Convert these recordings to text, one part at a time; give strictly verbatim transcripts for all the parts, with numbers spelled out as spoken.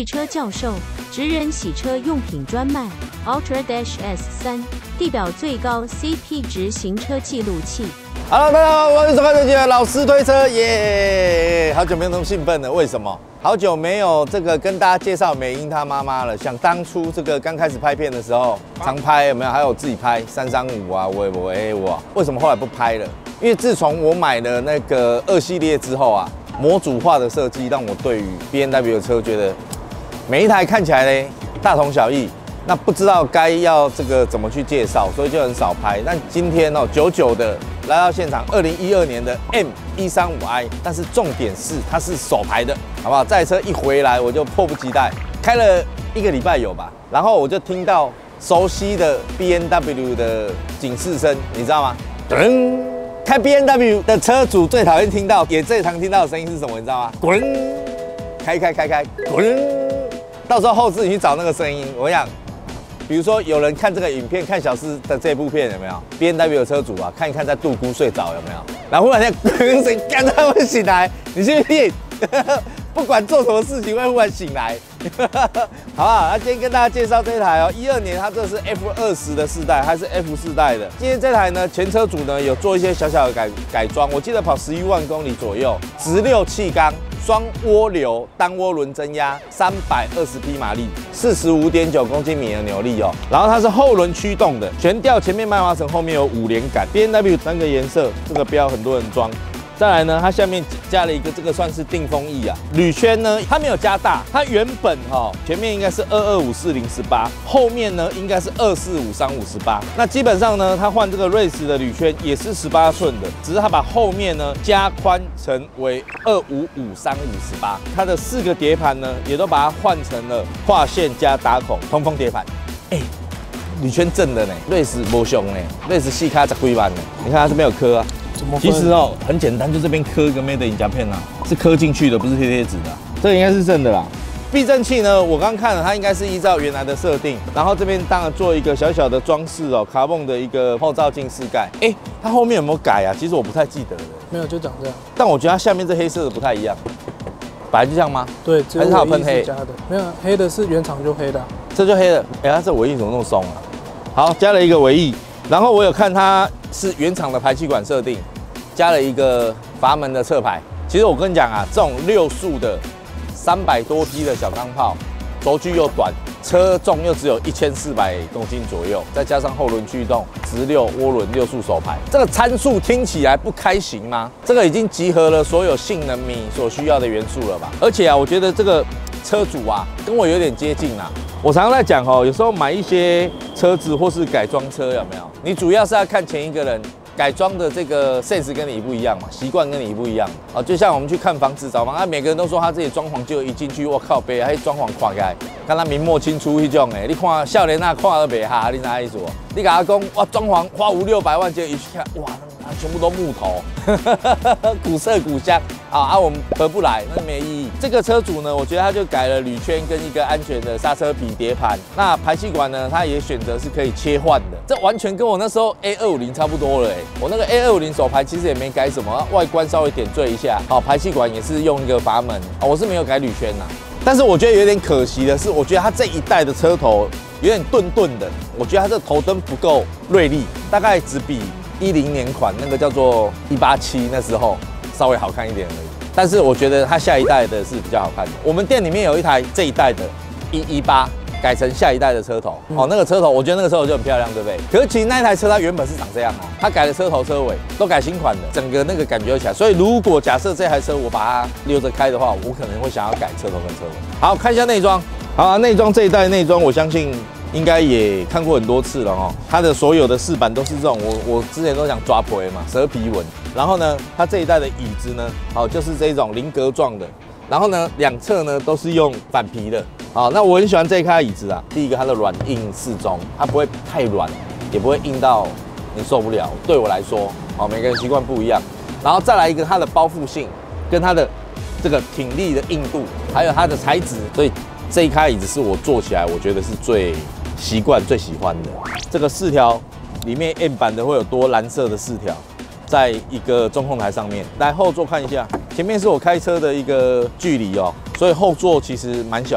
汽车教授，职人洗车用品专卖 Ultra Dash S 三，地表最高 C P 值行车记录器。 Hello， 大家好，欢迎收看这期的老师推车，耶！好久没有那么兴奋了，为什么？好久没有这个跟大家介绍美英她妈妈了。想当初这个刚开始拍片的时候，常拍有没有？还有自己拍三三五啊，我我 A 我，为什么后来不拍了？因为自从我买了那个二系列之后啊，模组化的设计让我对于 B M W 的车觉得每一台看起来呢大同小异。 那不知道该要这个怎么去介绍，所以就很少拍。但今天哦，久久的来到现场，二零一二年的 M 一三五 I， 但是重点是它是手排的，好不好？这台车一回来我就迫不及待，开了一个礼拜有吧，然后我就听到熟悉的 B M W 的警示声，你知道吗？噔！开 B M W 的车主最讨厌听到，也最常听到的声音是什么？你知道吗？滚！开开开开，滚！到时候后置你去找那个声音，我想。 比如说，有人看这个影片，看小司的这部片有没有 ？B M W 的车主啊，看一看在杜姑睡着有没有？然后忽然间，谁干他会醒来？你信不信？不管做什么事情会忽然醒来，好不好？那今天跟大家介绍这台哦，一二年它这是 F 二十的世代，还是 F 四代的？今天这台呢，前车主呢有做一些小小的改改装，我记得跑十一万公里左右，直六气缸。 双涡流单涡轮增压，三百二十匹马力，四十五点九公斤米的扭力哦。然后它是后轮驱动的，悬吊前面麦花臣，后面有五连杆。B M W 三个颜色，这个标很多人装。再来呢，它下面加了一个，这个算是定风翼啊。铝圈呢，它没有加大，它原本哈、哦、前面应该是二二五四零十八，后面呢应该是二四五三五十八。那基本上呢，它换这个瑞士的铝圈也是十八寸的，只是它把后面呢加宽成为二五五三五十八。它的四个碟盘呢，也都把它换成了划线加打孔通风碟盘。哎，铝圈正的呢，瑞士没凶呢，瑞士细卡十几万呢。你看它这边有刻啊。 其实哦，很简单，就这边刻一个 Made in Japan 啊，是刻进去的，不是贴贴纸的、啊。这个应该是正的啦。避震器呢，我刚看了，它应该是依照原来的设定，然后这边当然做一个小小的装饰哦，卡泵的一个后照镜室盖。哎，它后面有没有改啊？其实我不太记得了。 没有，就长这样。 但我觉得它下面这黑色的不太一样，本来就这样吗？ 对， 还是它有喷黑加的？没有，黑的是原厂就黑的、啊。 这就黑的。哎，它这尾翼怎么那么松啊？好，加了一个尾翼，然后我有看它是原厂的排气管设定。 加了一个阀门的侧排，其实我跟你讲啊，这种六速的三百多匹的小钢炮，轴距又短，车重又只有一千四百公斤左右，再加上后轮驱动，直六涡轮六速手排，这个参数听起来不开心吗？这个已经集合了所有性能迷所需要的元素了吧？而且啊，我觉得这个车主啊，跟我有点接近啊。我常常在讲哦，有时候买一些车子或是改装车，有没有？你主要是要看前一个人。 改装的这个 sense 跟你不一样嘛，习惯跟你不一样啊，就像我们去看房子找房，啊，每个人都说他自己装潢，就一进去，我靠，别还装潢垮开，看他明末清初那种诶，你看少年啊，看都袂下，你哪意思？你甲他讲，哇，装潢花五六百万，结果一去看，哇，全部都木头，古色古香啊啊，我们合不来，那没意义。这个车主呢，我觉得他就改了铝圈跟一个安全的刹车皮碟盘，那排气管呢，他也选择是可以切换的，这完全跟我那时候 A 二五零差不多了诶。 我那个 A 二五零手排其实也没改什么，外观稍微点缀一下，好，排气管也是用一个阀门，我是没有改铝圈呐。但是我觉得有点可惜的是，我觉得它这一代的车头有点钝钝的，我觉得它这头灯不够锐利，大概只比一零年款那个叫做一八七那时候稍微好看一点而已。但是我觉得它下一代的是比较好看的。我们店里面有一台这一代的一一八。 改成下一代的车头哦，那个车头我觉得那个车头就很漂亮，对不对？可是其实那一台车它原本是长这样哦，它改了车头车尾，都改新款的，整个那个感觉起来。所以如果假设这台车我把它溜着开的话，我可能会想要改车头跟车尾。好，看一下内装。好，内装这一代内装我相信应该也看过很多次了哦。它的所有的饰板都是这种，我我之前都讲抓皮嘛，蛇皮纹。然后呢，它这一代的椅子呢，好就是这种菱格状的。 然后呢，两侧呢都是用反皮的。好，那我很喜欢这一开椅子啊。第一个，它的软硬适中，它不会太软，也不会硬到你受不了。对我来说，哦，每个人习惯不一样。然后再来一个，它的包覆性跟它的这个挺立的硬度，还有它的材质，所以这一开椅子是我坐起来我觉得是最习惯、最喜欢的。这个饰条里面 M 版的会有多蓝色的饰条。 在一个中控台上面，来后座看一下，前面是我开车的一个距离哦，所以后座其实蛮小的。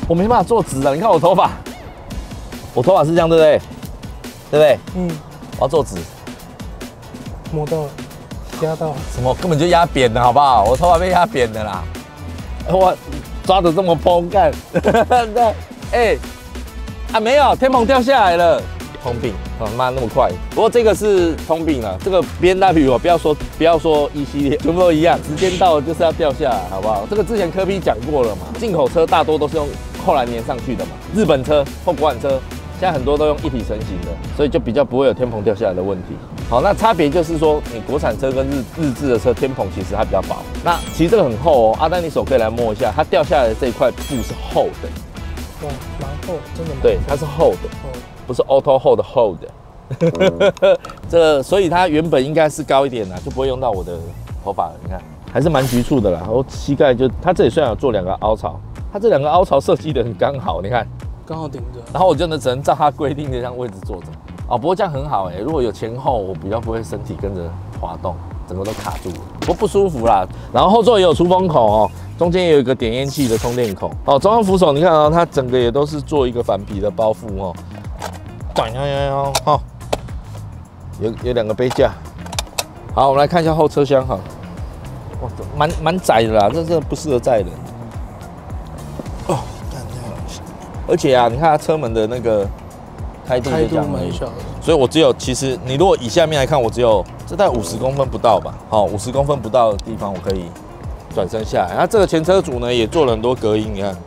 我没办法坐直了。你看我头发，我头发是这样，对不对？对不对？ 嗯， 我要坐直。 摸到了，压到了。 什么？根本就压扁了，好不好？我头发被压扁的啦。我抓得这么崩干，那哎啊没有，天棚掉下来了。通病，他妈那么快。不过这个是通病了，这个 B M W 不要说不要说一系列，全部都一样，时间到了就是要掉下来，好不好？这个之前柯 P 讲过了嘛，进口车大多都是用后来粘上去的嘛，日本车或国产车现在很多都用一体成型的，所以就比较不会有天棚掉下来的问题。好，那差别就是说，你国产车跟日日制的车天棚其实它比较薄。那其实这个很厚哦，阿丹你手可以来摸一下，它掉下来的这一块布是厚的。 哇，蛮厚，真的蛮厚。 对，它是厚的。 哦， 不是 auto hold hold 的，这所以它原本应该是高一点的，就不会用到我的头发了。你看，还是蛮局促的啦。我膝盖就它这里虽然有做两个凹槽，它这两个凹槽设计的很刚好，你看， 刚好顶着。 然后我就能只能照它规定的这样位置坐着。哦，不过这样很好哎、欸，如果有前后，我比较不会身体跟着滑动，整个都卡住了，不过不舒服啦。然后后座也有出风口哦。中间也有一个点烟器的充电口哦，中央扶手你看啊、哦，它整个也都是做一个反皮的包覆哦。呀呀呀！好，有有两个杯架。好，我们来看一下后车厢哈。哇，蛮蛮窄的啦，这真的不适合载人。哦，而且啊，你看它车门的那个开度就这样而已，所以我只有其实你如果以下面来看，我只有这大概五十公分不到吧。好，五十公分不到的地方我可以转身下来。那这个前车主呢也做了很多隔音，你看。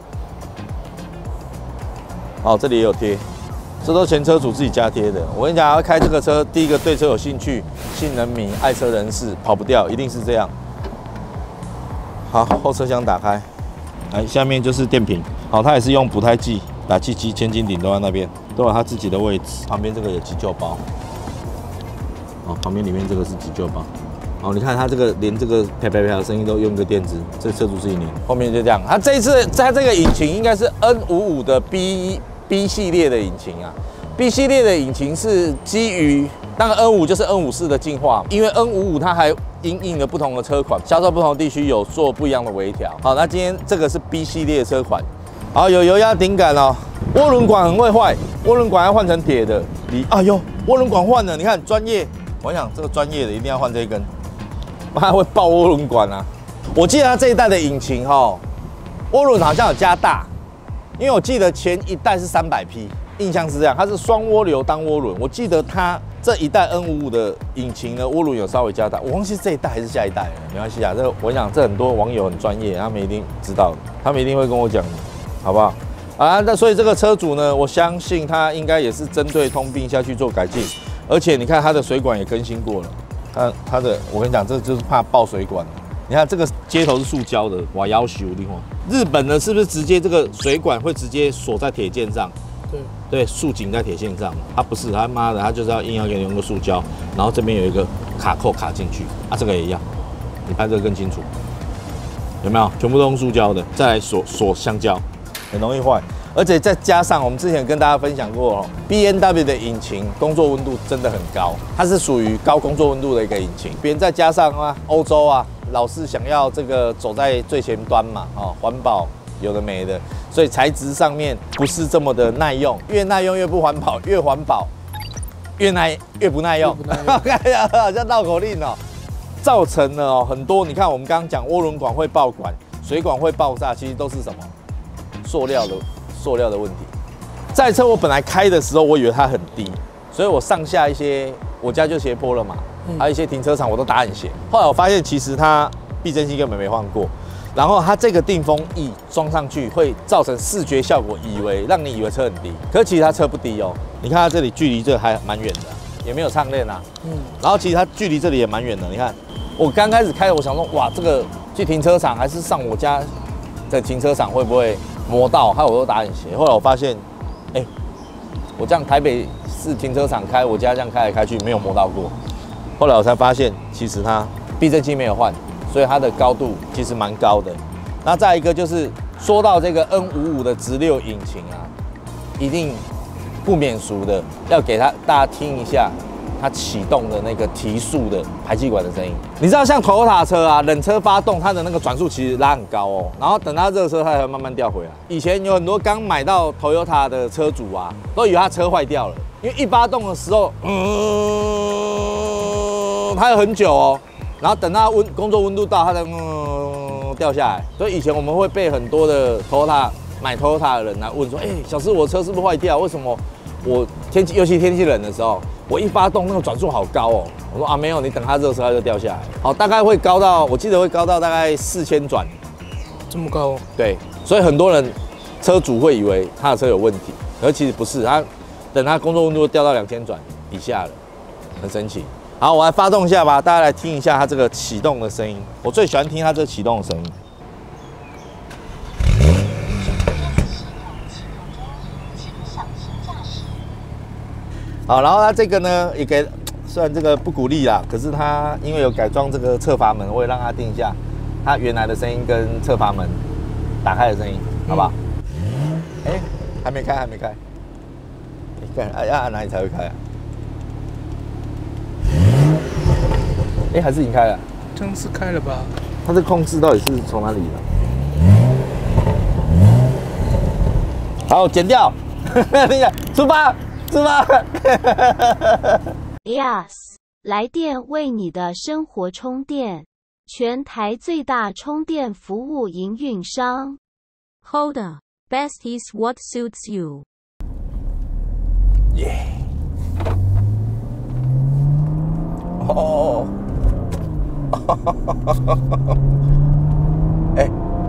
好，这里也有贴。这都前车主自己加贴的。我跟你讲，要开这个车，第一个对车有兴趣、性能迷、爱车人士，跑不掉，一定是这样。好，后车厢打开，来，下面就是电瓶。好，它也是用补胎剂、打气机、千斤顶都在那边，都有它自己的位置。旁边这个有急救包，哦，旁边里面这个是急救包。哦，你看它这个连这个啪啪啪的声音都用个电子，这车主自己拧。后面就这样，它这一次它这个引擎应该是 N 五五的 B。B 系列的引擎啊 ，B 系列的引擎是基于那个 N 五就是 N 五四的进化，因为 N 五五它还因应了不同的车款，销售不同的地区有做不一样的微调。好，那今天这个是 B 系列的车款，好有油压顶杆哦，涡轮管很会坏，涡轮管要换成铁的。你哎呦，涡轮管换了，你看专业，我想这个专业的一定要换这一根，它会爆涡轮管啊。我记得它这一代的引擎哈、哦，涡轮好像有加大。因为我记得前一代是三百匹，印象是这样，它是双涡流单涡轮。我记得它这一代 N 五五的引擎呢，涡轮有稍微加大，我忘记这一代还是下一代了，没关系啊。这个我想这很多网友很专业，他们一定知道，他们一定会跟我讲，好不好？啊，那所以这个车主呢，我相信他应该也是针对通病下去做改进，而且你看它的水管也更新过了，它它的我跟你讲，这就是怕爆水管。你看这个接头是塑胶的，哇，要求你看，日本呢是不是直接这个水管会直接锁在铁件上？ 对， 对，束紧在铁线上。它不是，他妈的，他就是要硬要给你用个塑胶，然后这边有一个卡扣卡进去，啊，这个也一样，你拍这个更清楚，有没有？全部都用塑胶的，再来锁锁橡胶，很容易坏。而且再加上我们之前跟大家分享过哦 ，B M W 的引擎工作温度真的很高，它是属于高工作温度的一个引擎。别人再加上啊，欧洲啊。老是想要这个走在最前端嘛，哦，环保有的没的，所以材质上面不是这么的耐用，越耐用越不环保，越环保越耐越不耐用，看呀，好像绕口令哦，造成了哦很多。你看我们刚刚讲涡轮管会爆管，水管会爆炸，其实都是什么？塑料的塑料的问题。这台车我本来开的时候，我以为它很低，所以我上下一些，我家就斜坡了嘛。还有一些停车场我都打很斜，后来我发现其实它避震器根本没换过，然后它这个定风翼装上去会造成视觉效果，以为让你以为车很低，可是其实它车不低哦。你看它这里距离这还蛮远的，也没有唱链啊。嗯，然后其实它距离这里也蛮远的。你看我刚开始开的，我想说哇，这个去停车场还是上我家的停车场会不会磨到？还有我都打很斜。后来我发现，哎、欸，我这样台北市停车场开，我家这样开来开去没有磨到过。后来我才发现，其实它避震器没有换，所以它的高度其实蛮高的。那再一个就是说到这个 N 五五的直六引擎啊，一定不免俗的要给它大家听一下它启动的那个提速的排气管的声音。你知道像 Toyota 车啊，冷车发动它的那个转速其实拉很高哦，然后等它热车它才会慢慢掉回来。以前有很多刚买到 Toyota 的车主啊，都以为它车坏掉了，因为一发动的时候，嗯，它有很久哦，然后等它温工作温度到，它才嗯掉下来。所以以前我们会被很多的 Toyota 买 Toyota 的人来问说，哎、欸，小师，我车是不是坏掉？为什么我天气，尤其天气冷的时候，我一发动那个转速好高哦。我说啊，没有，你等它热车它就掉下来。好，大概会高到，我记得会高到大概四千转， 这么高、哦？ 对，所以很多人车主会以为他的车有问题，而其实不是，他等他工作温度掉到两千转以下了，很神奇。好，我来发动一下吧，大家来听一下它这个启动的声音。我最喜欢听它这个启动的声音。好，然后它这个呢也给，虽然这个不鼓励啦，可是它因为有改装这个侧阀门，我也让它听一下它原来的声音跟侧阀门打开的声音，好不好？哎、嗯，还没开，还没开。哎，哎要按哪里才会开啊？哎，还是已经开了？ 这样是开了吧？ 它这控制到底是从哪里的？好，剪掉。等一下，出发，出发。 Yes， 来电为你的生活充电，全台最大充电服务营运商。Hold up, best is what suits you。 耶！哦。哎、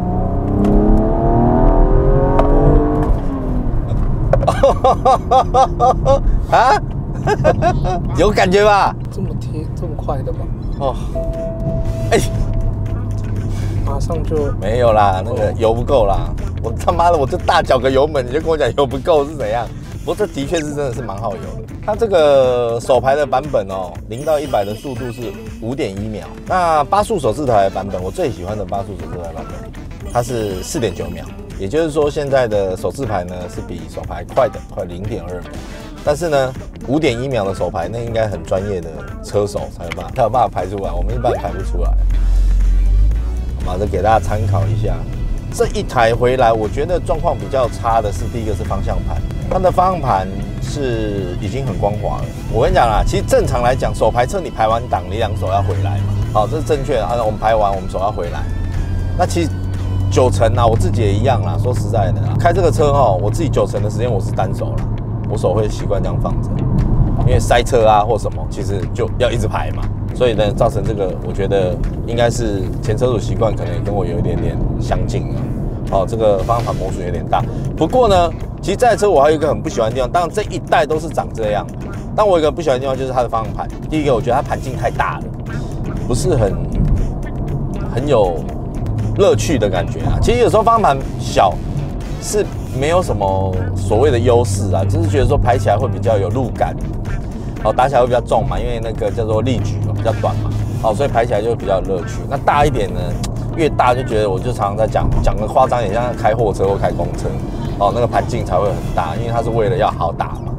欸，啊，有感觉吧？ 这么贴，这么快的吗？ 哦，哎、欸， 马上就没有啦，那个油不够啦。我他妈的，我就大脚个油门，你就跟我讲油不够是怎样？不过这的确是真的是蛮耗油的。它这个手排的版本哦，零到一百的速度是五点一秒。那八速手自排的版本，我最喜欢的八速手自排版本，它是四点九秒。也就是说，现在的手自排呢是比手排快的，快零点二秒。但是呢，五点一秒的手排，那应该很专业的车手才有办法，才有办法排出来，我们一般排不出来。好吧，这给大家参考一下。这一台回来，我觉得状况比较差的是，第一个是方向盘，它的方向盘是已经很光滑了。我跟你讲啦，其实正常来讲，手排车你排完档，你两手要回来嘛。好，这是正确的。啊，我们排完，我们手要回来。那其实九成啊，我自己也一样啦。说实在的啦，开这个车哈，我自己九成的时间我是单手啦，我手会习惯这样放着，因为塞车啊或什么，其实就要一直排嘛。所以呢，造成这个，我觉得应该是前车主习惯，可能也跟我有一点点相近啊。哦，这个方向盘磨损有点大。不过呢，其实这台车我还有一个很不喜欢的地方，当然这一代都是长这样。但我有一个不喜欢的地方就是它的方向盘。第一个，我觉得它盘径太大了，不是很很有乐趣的感觉啊。其实有时候方向盘小是没有什么所谓的优势啊，只是觉得说排起来会比较有路感。哦，打起来会比较重嘛，因为那个叫做力矩比较短嘛，好，所以排起来就会比较有乐趣。那大一点呢，越大就觉得我就常常在讲讲的夸张一点，像开货车或开公车，哦，那个盘径才会很大，因为它是为了要好打嘛。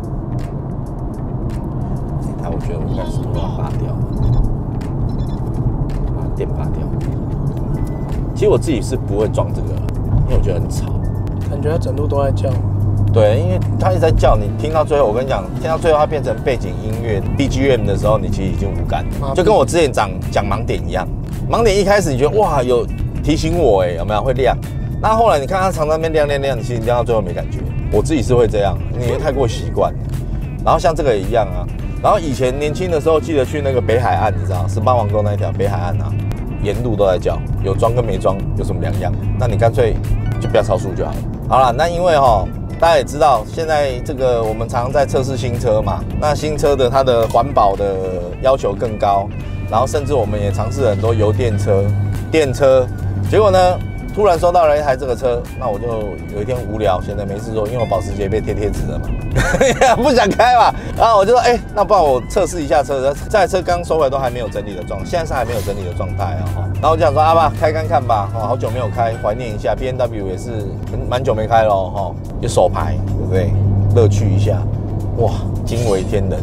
这台我觉得我应该是把它拔掉，把电拔掉。其实我自己是不会装这个，因为我觉得很吵， 感觉它整路都在叫。 对，因为它一直在叫，你听到最后，我跟你讲，听到最后它变成背景音乐 B G M 的时候，你其实已经无感，就跟我之前讲讲盲点一样。盲点一开始你觉得哇有提醒我哎，有没有会亮？那后来你看它常常那边亮亮亮，你其实亮到最后没感觉。我自己是会这样，因为太过习惯。然后像这个也一样啊。然后以前年轻的时候，记得去那个北海岸，你知道十八王沟那一条北海岸啊，沿路都在叫，有装跟没装有什么两样？那你干脆就不要超速就好了。好了，那因为哈。大家也知道，现在这个我们常常在测试新车嘛，那新车的它的环保的要求更高，然后甚至我们也尝试很多油电车、电车，结果呢，突然收到了一台这个车，那我就有一天无聊，闲着没事做，因为我保时捷被贴贴纸了嘛，不想开嘛，然后我就说，哎、欸，那不然我测试一下车，这台车刚收回来都还没有整理的状，现在是还没有整理的状态哦。然后我就想说，啊吧，开看看吧，哦，好久没有开，怀念一下 B M W 也是蛮久没开了哦，就手排，对不对？乐趣一下，哇，惊为天人，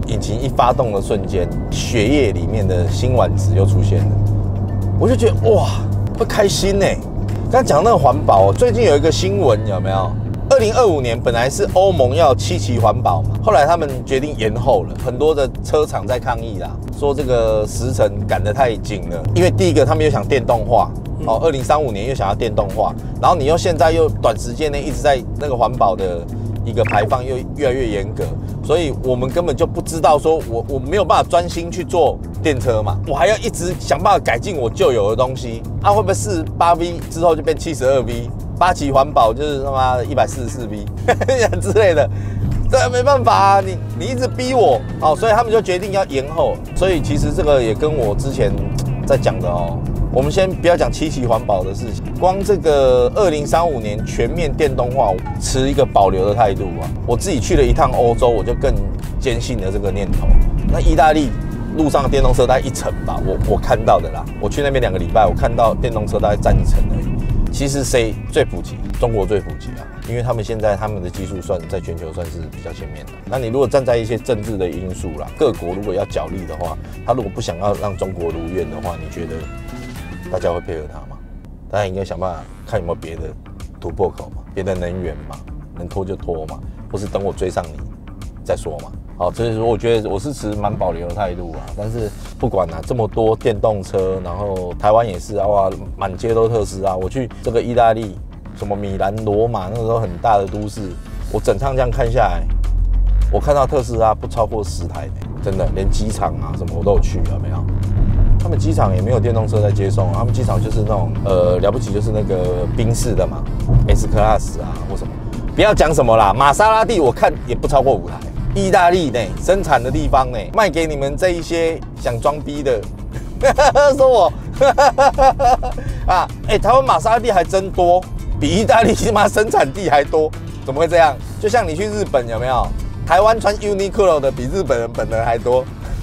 引擎一发动的瞬间，血液里面的辛烷值又出现了，我就觉得哇，会开心呢。刚讲那个环保，最近有一个新闻有没有？二零二五年本来是欧盟要七期环保嘛，后来他们决定延后了，很多的车厂在抗议啦，说这个时程赶得太紧了。因为第一个他们又想电动化，哦，二零三五年又想要电动化，然后你又现在又短时间内一直在那个环保的一个排放又越来越严格，所以我们根本就不知道说我我没有办法专心去做电车嘛，我还要一直想办法改进我旧有的东西，啊，会不会四十八 V 之后就变七十二 V？八期环保就是他妈的一百四十四 V 之类的，这没办法啊，你你一直逼我哦，所以他们就决定要延后。所以其实这个也跟我之前在讲的哦，我们先不要讲七期环保的事情，光这个二零三五年全面电动化，持一个保留的态度啊。我自己去了一趟欧洲，我就更坚信了这个念头。那意大利路上的电动车大概一成吧，我我看到的啦。我去那边两个礼拜，我看到电动车大概占一成而已。其实谁最普及？中国最普及啊，因为他们现在他们的技术算在全球算是比较前面的。那你如果站在一些政治的因素啦，各国如果要角力的话，他如果不想要让中国如愿的话，你觉得大家会配合他吗？大家应该想办法看有没有别的突破口嘛，别的能源嘛，能拖就拖嘛，或是等我追上你再说嘛。好，所以说我觉得我是持蛮保留的态度啊。但是不管啊，这么多电动车，然后台湾也是啊，哇，满街都特斯拉。我去这个意大利，什么米兰、罗马，那个时候很大的都市，我整趟这样看下来，我看到特斯拉不超过十台，真的，连机场啊什么我都有去，有没有？他们机场也没有电动车在接送，他们机场就是那种呃了不起就是那个宾士的嘛 ，S Class 啊或什么，不要讲什么啦，玛莎拉蒂我看也不超过五台。意大利呢，生产的地方呢，卖给你们这一些想装逼的，说我啊，哎、欸，台湾玛莎拉蒂还真多，比意大利起码生产地还多，怎么会这样？就像你去日本有没有？台湾穿 Uniqlo 的比日本人本人还多，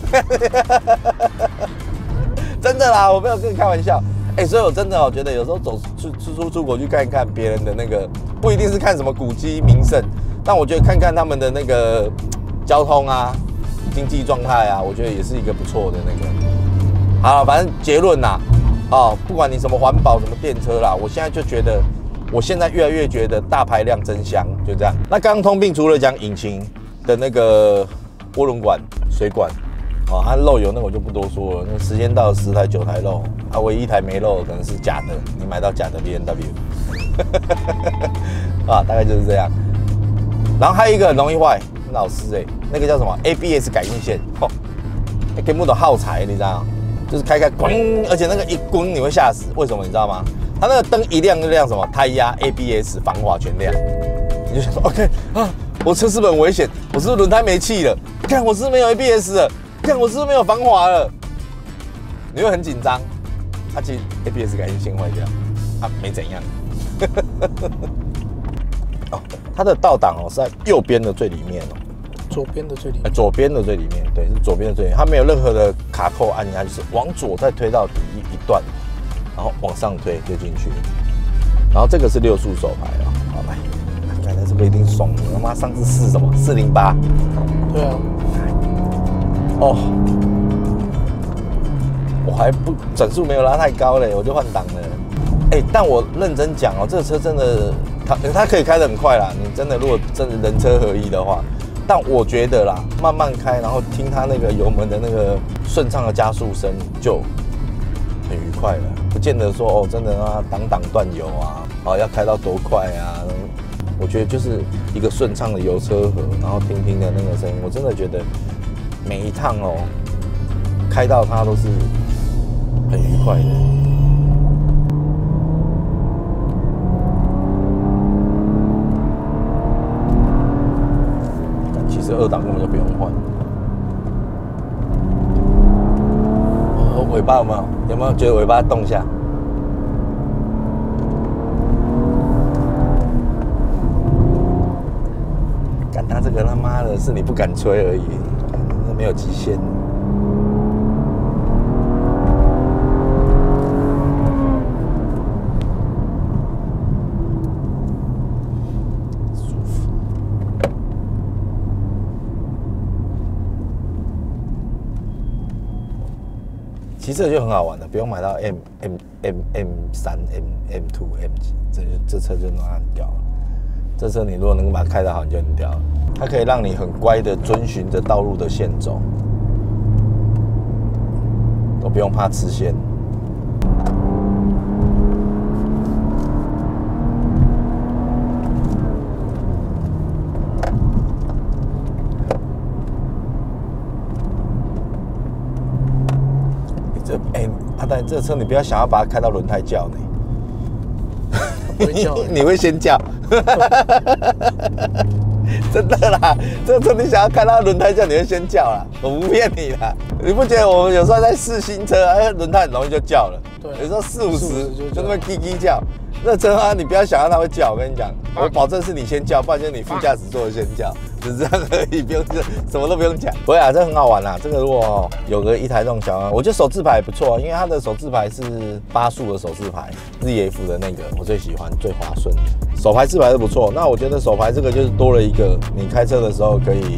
真的啦，我没有跟你开玩笑。哎、欸，所以我真的我觉得有时候走出出出国去看一看别人的那个，不一定是看什么古迹名胜，但我觉得看看他们的那个。交通啊，经济状态啊，我觉得也是一个不错的那个。好，反正结论啦，哦，不管你什么环保、什么电车啦，我现在就觉得，我现在越来越觉得大排量真香，就这样。那刚刚通病除了讲引擎的那个涡轮管、水管，哦，它漏油那我就不多说了。那时间到了十台九台漏，啊，唯一一台没漏可能是假的，你买到假的 B M W， 啊，大概就是这样。然后还有一个很容易坏。老师哎、欸，那个叫什么 A B S 感应线，吼，根本都耗材，你知道吗？就是开开滚，而且那个一滚你会吓死，为什么你知道吗？它那个灯一亮就亮什么胎压 A B S 防滑全亮，你就想说 OK 啊，我车是不是很危险？我是不是轮胎没气了？看我是不是没有 A B S 了？看我是不是没有防滑了？你会很紧张，它、啊、其实 A B S 感应线坏掉，啊没怎样。哦，它的倒档哦是在右边的最里面哦。 左边的最里面， 左边的最里面，对，是左边的最里面，它没有任何的卡扣按压，就是往左再推到底一一段，然后往上推就进去。然后这个是六速手排啊，好来，看看是不是一定爽？他妈上次是什么？四零八。 对啊。 哦，我还不转速没有拉太高嘞，我就换挡了。哎、欸，但我认真讲哦，这个车真的，它它可以开得很快啦。你真的如果真的人车合一的话。但我觉得啦，慢慢开，然后听它那个油门的那个顺畅的加速声，就很愉快了。不见得说哦，真的啊，挡挡断油啊，哦要开到多快啊？我觉得就是一个顺畅的油车河，然后听听的那个声音，我真的觉得每一趟哦，开到它都是很愉快的。其实二档根本就不用换。哦，尾巴有没有？有没有觉得尾巴动一下？干他这个他妈的是你不敢吹而已，没有极限。 其实这就很好玩了，不用买到 M M M M 三 M M 二 M 几，这这车就很屌了。这车你如果能够把它开得好，你就很屌了。它可以让你很乖的遵循着道路的线走，都不用怕吃线。这哎、欸，阿呆，这车你不要想要把它开到轮胎叫呢。 不会叫你会先叫，真的啦！这车你想要开到轮胎叫，你会先叫啦，我不骗你啦。你不觉得我们有时候在试新车，哎，轮胎很容易就叫了？对，有时候四五十就那么叽叽叫。那车啊，你不要想到它会叫，我跟你讲，我保证是你先叫，不然就是你副驾驶座先叫，只是这样而已，不用什么都不用讲。不会啊，这很好玩啦。这个如果有个一台这种小啊，我觉得手自排不错，因为它的手自排是八速的手自排 ，Z F 的那个我最喜欢，最滑顺的。手排自排是不错，那我觉得手排这个就是多了一个，你开车的时候可以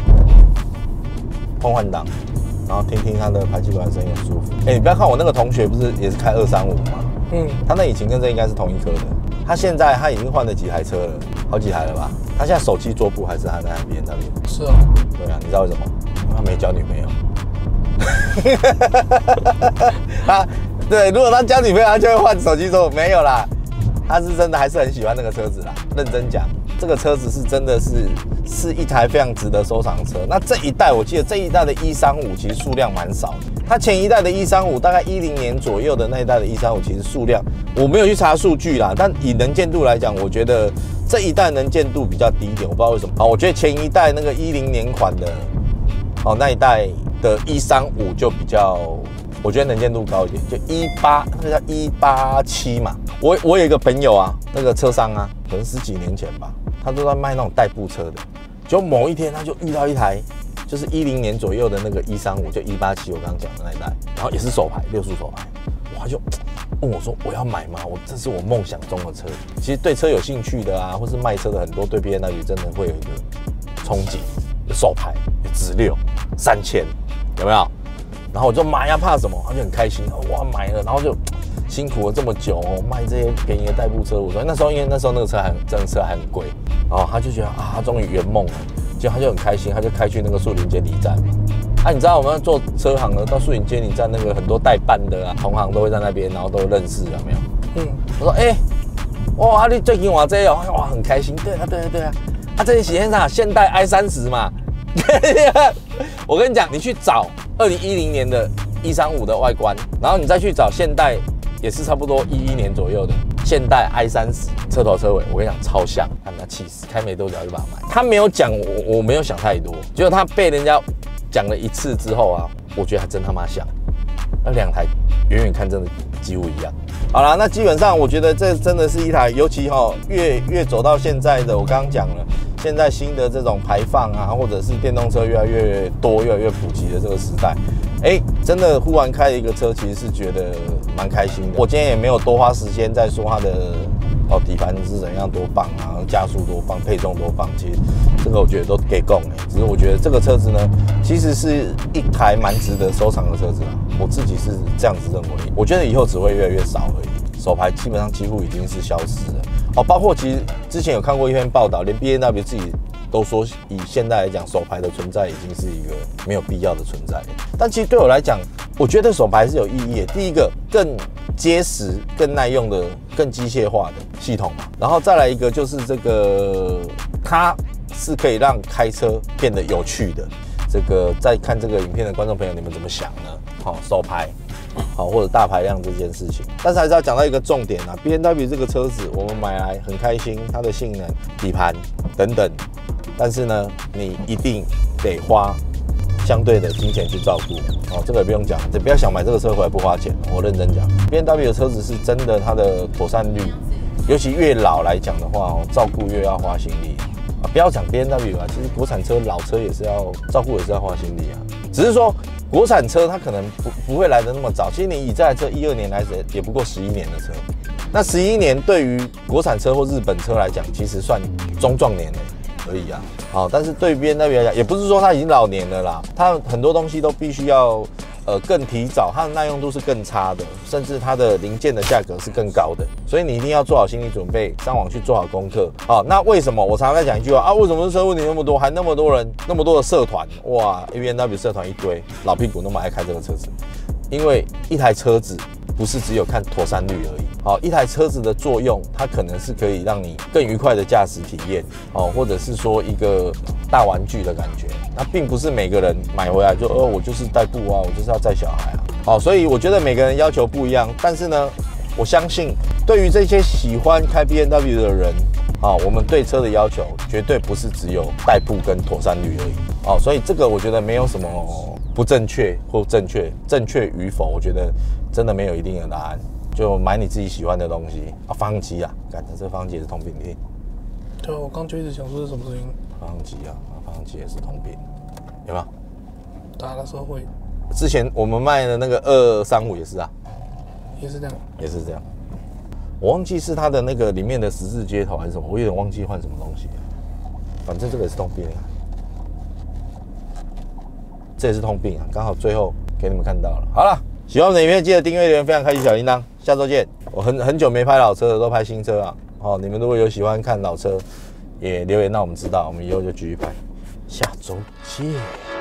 换换挡，然后听听它的排气管声音很舒服。哎、欸，你不要看我那个同学不是也是开二三五吗？嗯，他那引擎跟这应该是同一颗的。他现在他已经换了几台车了，好几台了吧？他现在手机桌布还是他在那边那边。 是啊， 对啊，你知道为什么？他没交女朋友。他对，如果他交女朋友，他就会换手机桌布。没有啦，他是真的还是很喜欢那个车子啦。认真讲，这个车子是真的是是一台非常值得收藏的车。那这一代，我记得这一代的一三五其实数量蛮少的。它前一代的一三五，大概一零年左右的那一代的一三五，其实数量我没有去查数据啦，但以能见度来讲，我觉得这一代能见度比较低一点，我不知道为什么。好，我觉得前一代那个一零年款的，哦那一代的一三五就比较，我觉得能见度高一点，就一八那个叫一八七嘛。我我有一个朋友啊，那个车商啊，可能十几年前吧，他都在卖那种代步车的，就某一天他就遇到一台。就是一零年左右的那个一三五，就一八七，我刚刚讲的那一代，然后也是手排，六速手排，哇，就问我说我要买吗？我这是我梦想中的车。其实对车有兴趣的啊，或是卖车的很多，对 B M W 真的会有一个憧憬，有手排，有直六，三千，有没有？然后我就买呀，怕什么？他就很开心，哇，买了，然后就辛苦了这么久哦，卖这些便宜的代步车。我说那时候因为那时候那个车还这个车还很贵，然后他就觉得啊，他终于圆梦了。就他就很开心，他就开去那个树林监理站嘛。啊，你知道我们做车行的，到树林监理站那个很多代办的啊，同行都会在那边，然后都认识，有没有？嗯，我说，哎、欸，哇，你最近哇这哦，哇，很开心。对啊，对啊，对啊。啊，这里写现啥？现代 i 三十嘛。我跟你讲，你去找二零一零年的一三五的外观，然后你再去找现代，也是差不多一一年左右的。现代 i 三十车头车尾，我跟你讲超像，他们气死，开没多久就把它买。他没有讲，我我没有想太多，结果他被人家讲了一次之后啊，我觉得还真他妈像，那两台远远看真的几乎一样。好啦，那基本上我觉得这真的是一台，尤其哈、喔、越越走到现在的，我刚刚讲了，现在新的这种排放啊，或者是电动车越来越多、越来越普及的这个时代。哎、欸，真的忽然开了一个车，其实是觉得蛮开心的。我今天也没有多花时间在说它的哦底盘是怎样多棒啊，加速多棒，配重多棒。其实这个我觉得都给供哎，只是我觉得这个车子呢，其实是一台蛮值得收藏的车子啦。我自己是这样子认为，我觉得以后只会越来越少而已。手排基本上几乎已经是消失了哦，包括其实之前有看过一篇报道，连 B M W 自己都说，以现在来讲，手排的存在已经是一个没有必要的存在。但其实对我来讲，我觉得手排是有意义的。第一个，更结实、更耐用的、更机械化的系统嘛。然后再来一个就是这个，它是可以让开车变得有趣的。这个在看这个影片的观众朋友，你们怎么想呢？好、哦，手排。好，或者大排量这件事情，但是还是要讲到一个重点啊 ，B M W 这个车子我们买来很开心，它的性能、底盘等等，但是呢，你一定得花相对的金钱去照顾哦，这个也不用讲，你不要想买这个车回来不花钱，我认真讲 ，B M W 的车子是真的，它的妥善率，尤其越老来讲的话哦，照顾越要花心力啊，不要讲 B M W 啊，其实国产车老车也是要照顾，也是要花心力啊，只是说。国产车它可能不不会来得那么早，其实你以这台车一二年来也不过十一年的车，那十一年对于国产车或日本车来讲，其实算中壮年而已啊。好，但是对于 B M W 来讲，也不是说它已经老年了啦，它很多东西都必须要呃更提早，它的耐用度是更差的，甚至它的零件的价格是更高的，所以你一定要做好心理准备，上网去做好功课。好，那为什么我常常在讲一句话啊？为什么车问题那么多，还那么多人，那么多的社团？哇 ，A B N W 社团一堆，老屁股那么爱开这个车子，因为一台车子不是只有看妥善率而已。好，一台车子的作用，它可能是可以让你更愉快的驾驶体验，哦，或者是说一个大玩具的感觉。那并不是每个人买回来就，哦，我就是代步啊，我就是要载小孩啊。好，所以我觉得每个人要求不一样，但是呢，我相信对于这些喜欢开 B M W 的人，啊，我们对车的要求绝对不是只有代步跟妥善率而已。哦，所以这个我觉得没有什么不正确或正确，正确与否，我觉得真的没有一定的答案。就买你自己喜欢的东西啊，发动机啊，感觉这发动机也是通病的。 对啊，我刚就一直想说是什么声音。 发动机啊，发动机也是通病，有没有？ 打的时候会。 之前我们卖的那个二三五也是啊， 也是这样， 也是这样。我忘记是它的那个里面的十字接头还是什么，我有点忘记换什么东西了。反正这个也是通病啊，这也是通病啊，刚好最后给你们看到了。好了。喜欢我的影片，记得订阅、留言、分享、开启小铃铛。下周见！我很很久没拍老车了，都拍新车啊。哦，你们如果有喜欢看老车，也留言让我们知道，我们以后就继续拍。下周见。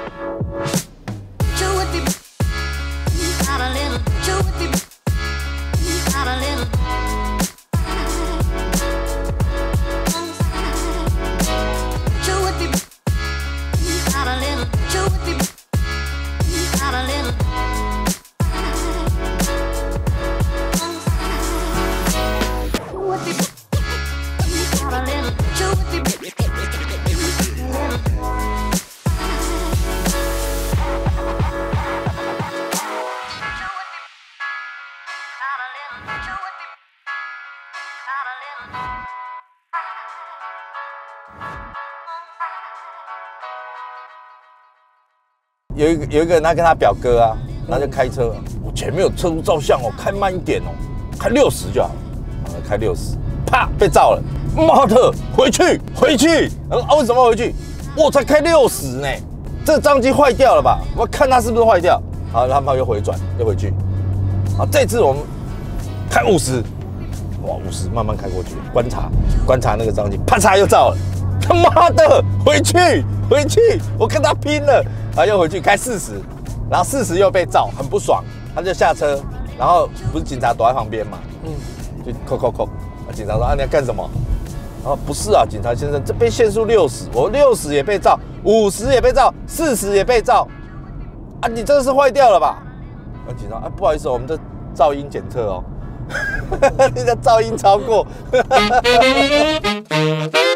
有一个有一个人，他跟他表哥啊，他就开车，我前面有车速照相哦，开慢一点哦，开六十就好了，开六十，啪被照了，妈的，回去回去，啊为什么回去？我才开六十呢，这个张机坏掉了吧？我看他是不是坏掉，好，他们又回转又回去，好，这次我们开五十，哇五十慢慢开过去，观察观察那个张机，啪嚓又照了，他妈的，回去回去，我跟他拼了。然后又回去开四十，然后四十又被照，很不爽，他就下车，然后不是警察躲在旁边嘛，嗯，就扣扣扣，警察说啊你要干什么？啊不是啊，警察先生，这边限速六十，我六十也被照，五十也被照，四十也被照，啊你这个是坏掉了吧？啊警察啊不好意思，我们这噪音检测哦，你的噪音超过。